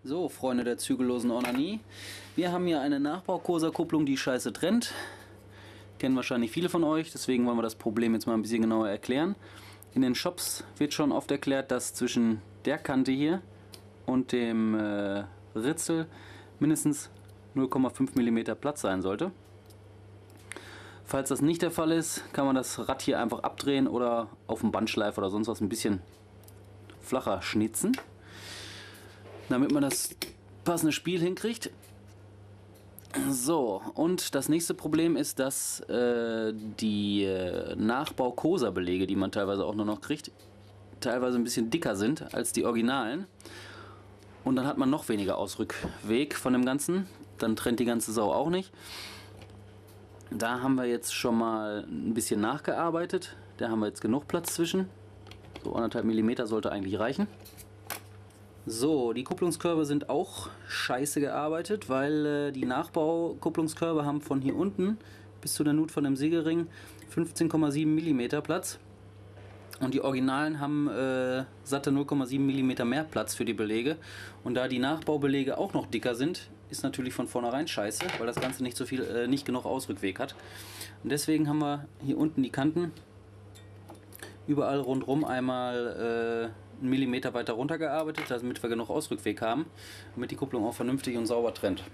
So, Freunde der zügellosen Onanie. Wir haben hier eine Nachbau-Kosa-Kupplung, die scheiße trennt. Kennen wahrscheinlich viele von euch, deswegen wollen wir das Problem jetzt mal ein bisschen genauer erklären. In den Shops wird schon oft erklärt, dass zwischen der Kante hier und dem Ritzel mindestens 0,5 mm Platz sein sollte. Falls das nicht der Fall ist, kann man das Rad hier einfach abdrehen oder auf dem Bandschleifer oder sonst was ein bisschen flacher schnitzen, damit man das passende Spiel hinkriegt. So, und das nächste Problem ist, dass die Nachbau-Kosa-Belege, die man teilweise auch nur noch kriegt, teilweise ein bisschen dicker sind als die Originalen. Und dann hat man noch weniger Ausrückweg von dem Ganzen. Dann trennt die ganze Sau auch nicht. Da haben wir jetzt schon mal ein bisschen nachgearbeitet. Da haben wir jetzt genug Platz zwischen. So 1,5 mm sollte eigentlich reichen. So, die Kupplungskörbe sind auch scheiße gearbeitet, weil die Nachbau-Kupplungskörbe haben von hier unten bis zu der Nut von dem Siegelring 15,7 mm Platz. Und die Originalen haben satte 0,7 mm mehr Platz für die Belege. Und da die Nachbaubelege auch noch dicker sind, ist natürlich von vornherein scheiße, weil das Ganze nicht genug Ausrückweg hat. Und deswegen haben wir hier unten die Kanten überall rundherum einmal 1 mm weiter runter gearbeitet, damit wir genug Ausrückweg haben, damit die Kupplung auch vernünftig und sauber trennt.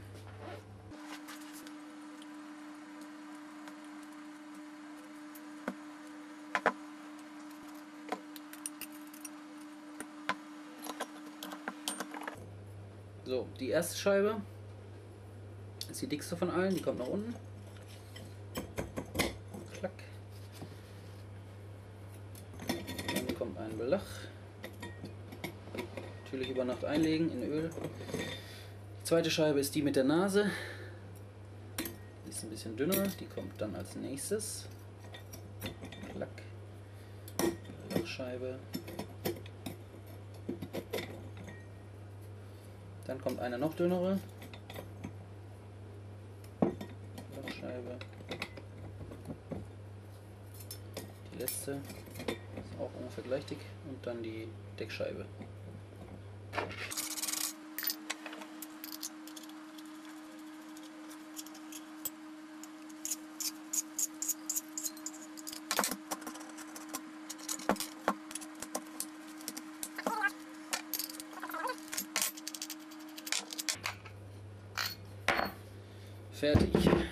So, die erste Scheibe ist die dickste von allen, die kommt nach unten. Klack. Dann kommt ein Belach. Natürlich über Nacht einlegen in Öl. Die zweite Scheibe ist die mit der Nase. Die ist ein bisschen dünner, die kommt dann als nächstes. Klack. Belachscheibe. Dann kommt eine noch dünnere Belachscheibe. Die letzte ist auch ungefähr gleich dick und dann die Deckscheibe. Fertig.